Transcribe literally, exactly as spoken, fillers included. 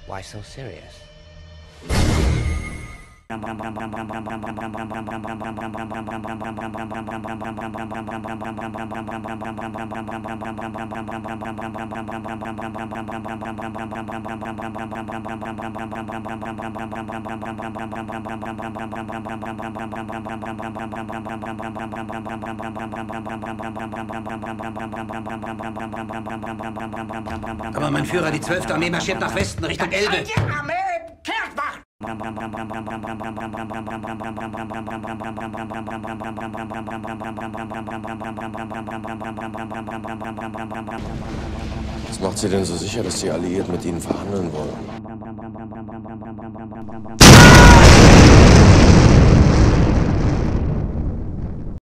Why so serious? Aber mein Führer, die zwölfte Armee marschiert nach Westen, Richtung Elbe. Die Armee kehrt wach! Was macht Sie denn so sicher, dass die Alliierten mit Ihnen verhandeln wollen?